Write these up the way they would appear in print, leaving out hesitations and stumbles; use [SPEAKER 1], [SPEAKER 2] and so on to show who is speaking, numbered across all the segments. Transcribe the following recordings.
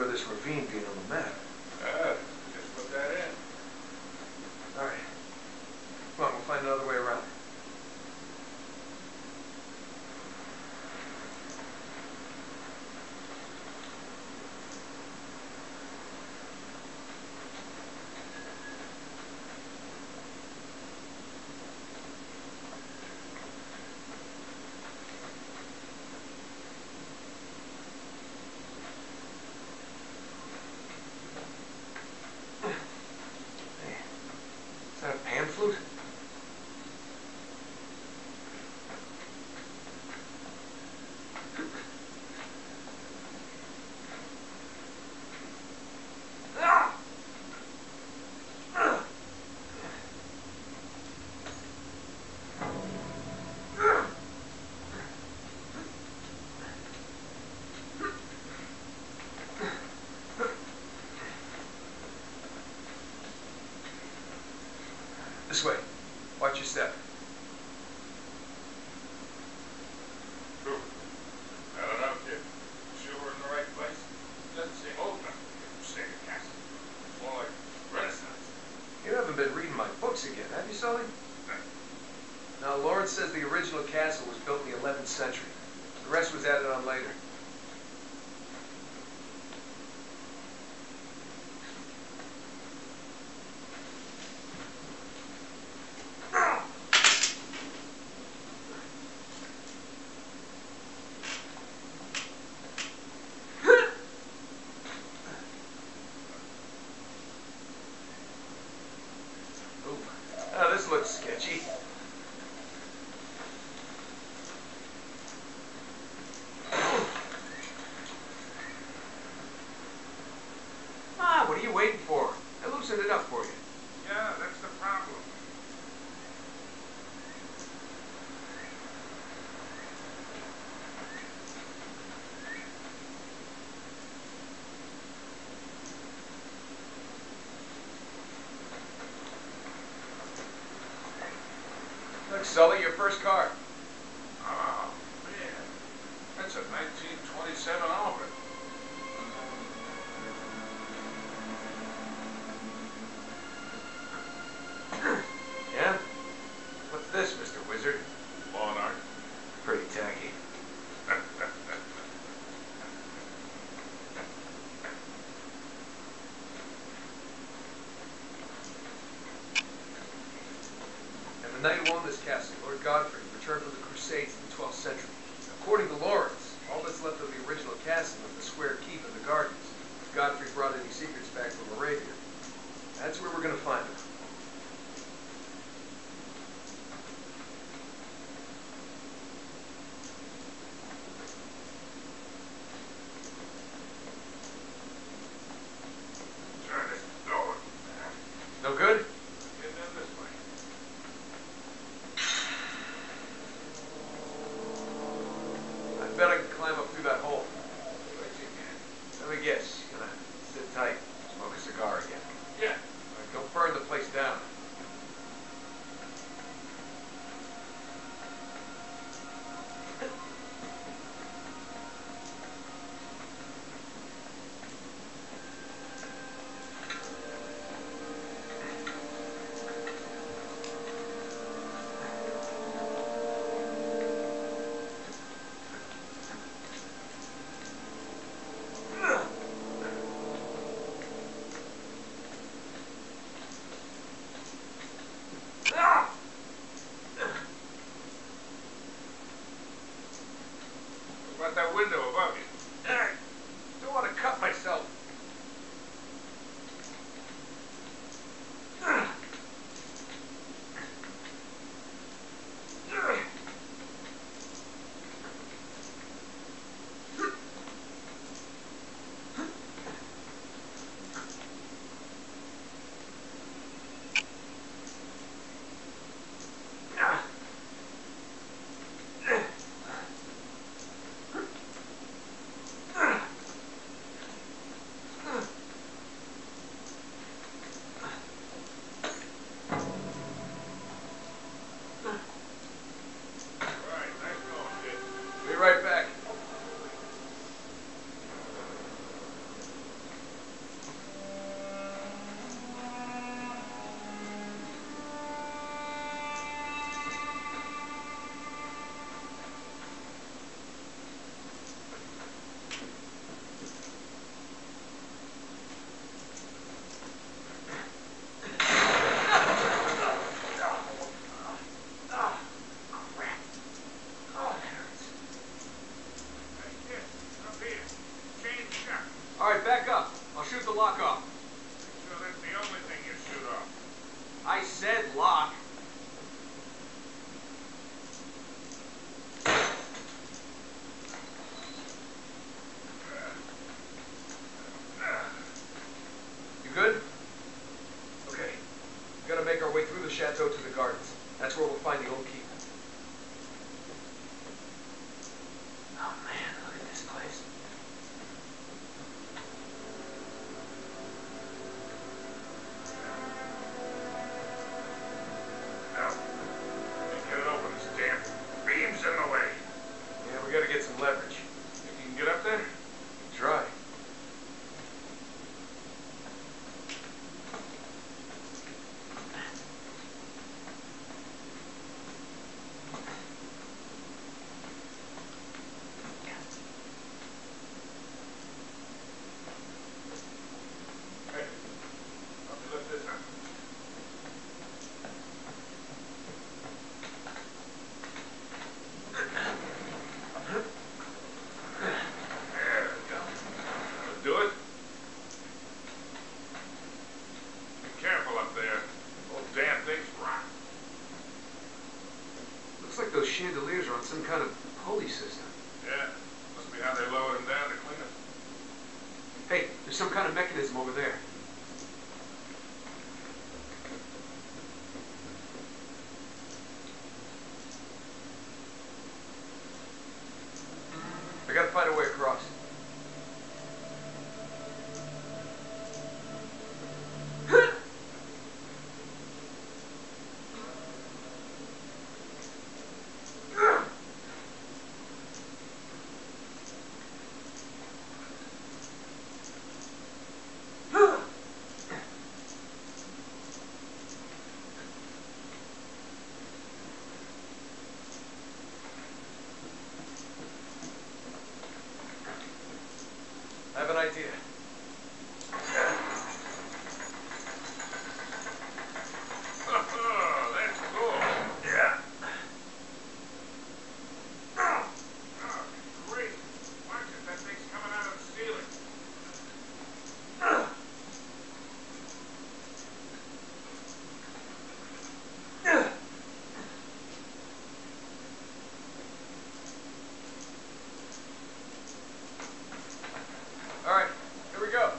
[SPEAKER 1] remember this ravine being on the map.
[SPEAKER 2] Just put that in.
[SPEAKER 1] All right. Come on, we'll find another way around. Is that a pan flute? This way. Watch your step.
[SPEAKER 2] True. I don't know, kid. Sure we're in the right place? It doesn't seem old enough to be a Crusader castle. It's more like Renaissance.
[SPEAKER 1] You haven't been reading my books again, have you, Sully? Now, Lawrence says the original castle was built in the 11th century. The rest was added on later. Oh, this looks sketchy. What are you waiting for? I loosened it up for you.
[SPEAKER 2] Yeah, that's the problem.
[SPEAKER 1] Look, Sully, your first car.
[SPEAKER 2] Oh, man. That's a 1927 Auburn.
[SPEAKER 1] Yeah? What's this, Mr. Wizard?
[SPEAKER 2] Lawn art.
[SPEAKER 1] Pretty tacky. And the knight who owned this castle, Lord Godfrey, returned from the Crusades in the 12th century. According to Lawrence, all that's left of the original castle was the square keep and the gardens. Godfrey brought any secrets back from Arabia. That's where we're going to find them.
[SPEAKER 2] Turn this door.
[SPEAKER 1] No good?
[SPEAKER 2] Get in this way.
[SPEAKER 1] I bet I can climb up through that hole.
[SPEAKER 2] But you can.
[SPEAKER 1] Let me guess. You're gonna sit tight, smoke a cigar again.
[SPEAKER 2] Yeah.
[SPEAKER 1] Don't burn the place All right, back up. I'll shoot the lock off.
[SPEAKER 2] So that's the only thing you shoot off.
[SPEAKER 1] I said lock. You good? Okay. We gotta make our way through the chateau to the gardens. That's where we'll find the old keep. Oh man, look at this place.
[SPEAKER 2] No. Can't get it open. This damn beam's in the way.
[SPEAKER 1] Yeah, we gotta get some leverage.
[SPEAKER 2] Think you can get up there?
[SPEAKER 1] Try.
[SPEAKER 2] Hey, help me lift this up. There we go. That'll do it. Be careful up there. Those damn things rock.
[SPEAKER 1] Looks like those chandeliers are on some kind of pulley system.
[SPEAKER 2] Yeah, must be how they lower them down to clean them.
[SPEAKER 1] Hey, there's some kind of mechanism over there. I gotta find a way across. I have an idea.
[SPEAKER 2] Oh, that's cool.
[SPEAKER 1] Yeah.
[SPEAKER 2] Oh, great. Watch it. That thing's coming out of the ceiling.
[SPEAKER 1] All right, here we go.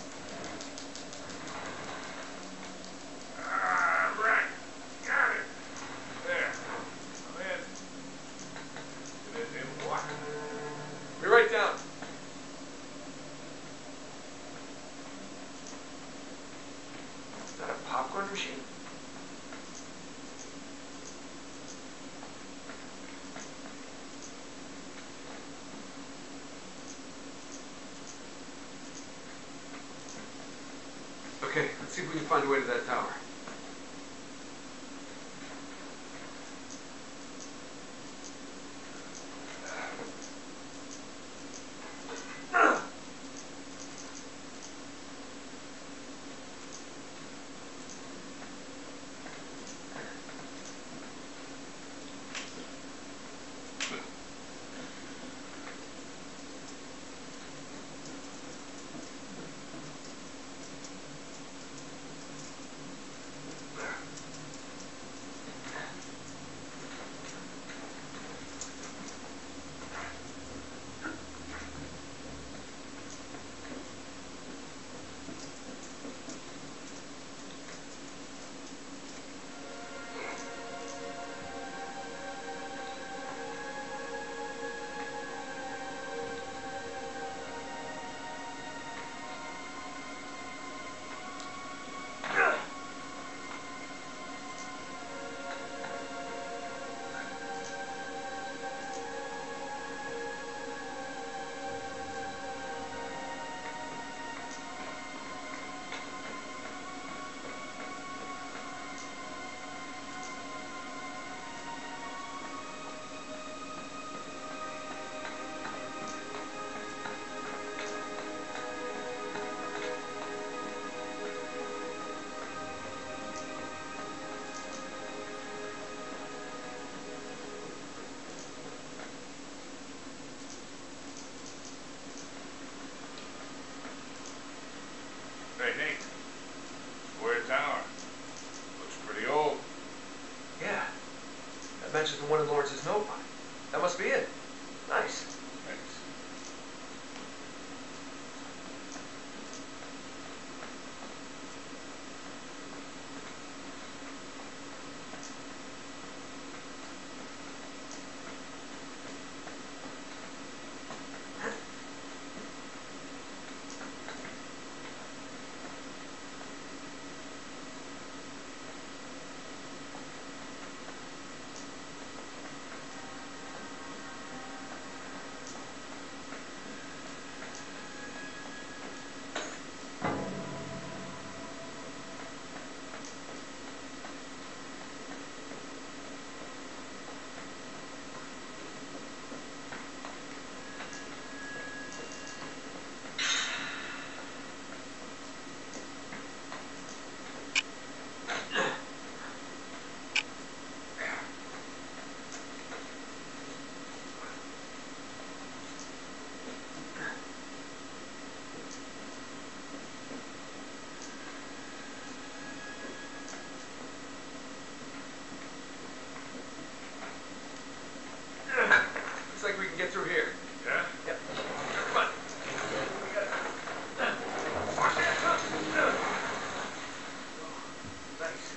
[SPEAKER 2] Right. Got it. There. I'm in. In what?
[SPEAKER 1] Be right down. Is that a popcorn machine? Okay, let's see if we can find a way to that tower. matches the one in Lawrence's notebook. That must be it. Nice.
[SPEAKER 2] Thanks.
[SPEAKER 1] Looks like we can get through here.
[SPEAKER 2] Yeah?
[SPEAKER 1] Yep. Come on. Watch that, huh? Nice.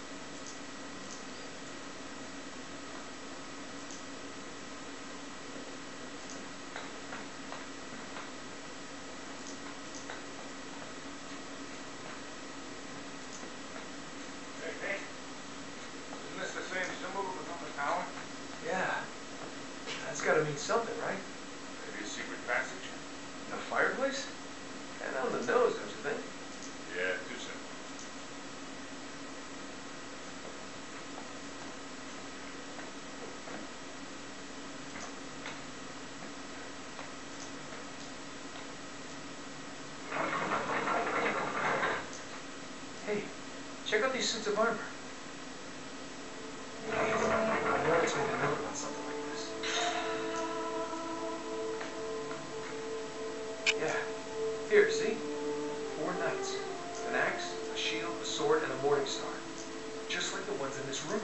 [SPEAKER 2] Hey. Isn't this the same symbol that was on the tower?
[SPEAKER 1] Yeah. That's gotta mean something, right?
[SPEAKER 2] Maybe a secret passage?
[SPEAKER 1] A fireplace? Kinda on the nose, don't you think?
[SPEAKER 2] Yeah, too simple.
[SPEAKER 1] Hey, check out these suits of armor. Lawrence made a note about something like this. Yeah. Here, see? 4 knights. An axe, a shield, a sword, and a morning star. Just like the ones in this room.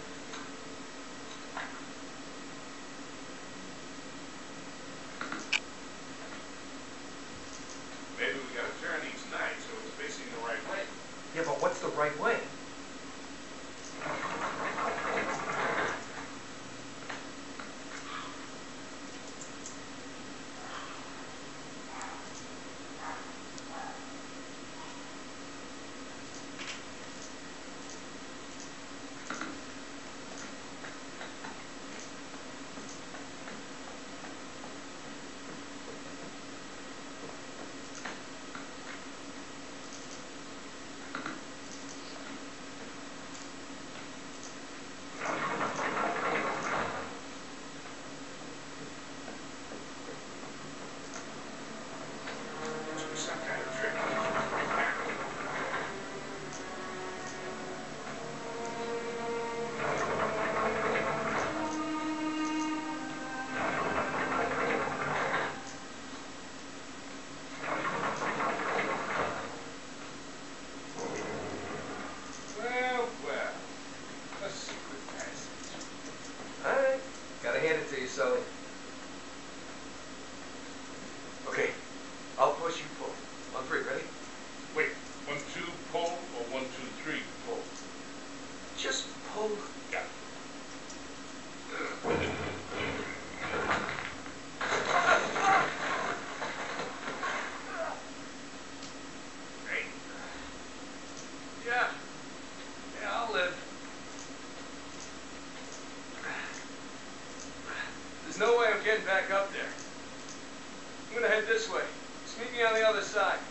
[SPEAKER 2] Maybe we gotta turn each knight so it's facing the right way.
[SPEAKER 1] Yeah, but what's the right way?
[SPEAKER 2] Must be some kind of trick. Well. A secret passage.
[SPEAKER 1] Alright. Gotta hand it to you, Sully. Okay. I'll push, you pull. On 3, ready?
[SPEAKER 2] Wait, 1, 2, pull, or 1, 2, 3, pull?
[SPEAKER 1] Just pull.
[SPEAKER 2] Got it. Hey,
[SPEAKER 1] Yeah. Yeah, I'll live. There's no way I'm getting back up there. I'm gonna head this way. Just meet me on the other side.